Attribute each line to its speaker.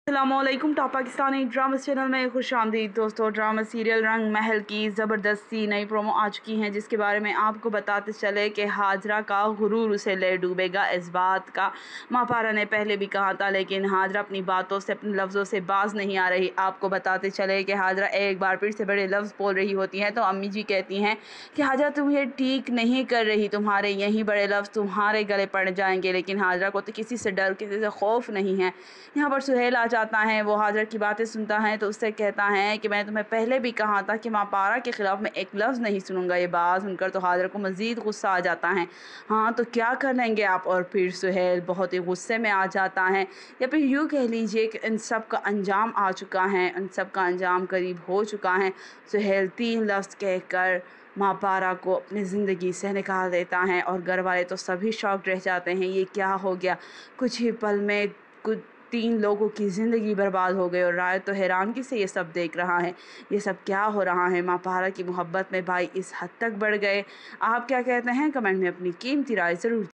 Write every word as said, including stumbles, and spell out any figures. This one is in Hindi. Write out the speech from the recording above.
Speaker 1: अस्सलामुअलैकुम। टॉप पाकिस्तानी ड्रामा चैनल में खुश आमदीद दोस्तों। ड्रामा सीरियल रंग महल की ज़बरदस्ती नई प्रोमो आ चुकी हैं, जिसके बारे में आपको बताते चले कि हाजरा का गुरूर उसे ले डूबेगा। इस बात का माँ पारा ने पहले भी कहा था, लेकिन हाजरा अपनी बातों से, अपने लफ्ज़ों से बाज नहीं आ रही। आपको बताते चले कि हाजरा एक बार फिर से बड़े लफ्ज़ बोल रही होती हैं तो अम्मी जी कहती हैं कि हाजरा तुम ये ठीक नहीं कर रही, तुम्हारे यही बड़े लफ्ज़ तुम्हारे गले पड़ जाएंगे। लेकिन हाजरा को तो किसी से डर, किसी से खौफ नहीं है। यहाँ पर सुहेल आ जाता है, वो हाजरा की बातें सुनता है तो उससे कहता है कि मैं तुम्हें पहले भी कहा था कि माँ पारा के ख़िलाफ़ मैं एक लफ्ज़ नहीं सुनूंगा। ये बात सुनकर तो हाजरा को मज़ीद गुस्सा आ जाता है। हाँ तो क्या कर लेंगे आप। और फिर सुहेल बहुत ही गुस्से में आ जाता है, या फिर यूँ कह लीजिए कि इन सब का अंजाम आ चुका है, इन सब का अंजाम करीब हो चुका है। सुहेल तीन लफ्ज़ कहकर माँ पारा को अपनी ज़िंदगी से निकाल देता है और घर वाले तो सभी शॉक्ड रह जाते हैं। ये क्या हो गया। कुछ ही पल में कुछ तीन लोगों की ज़िंदगी बर्बाद हो गई और राय तो हैरानगी से ये सब देख रहा है। ये सब क्या हो रहा है। माँ पारा की मोहब्बत में भाई इस हद तक बढ़ गए। आप क्या कहते हैं, कमेंट में अपनी कीमती राय ज़रूर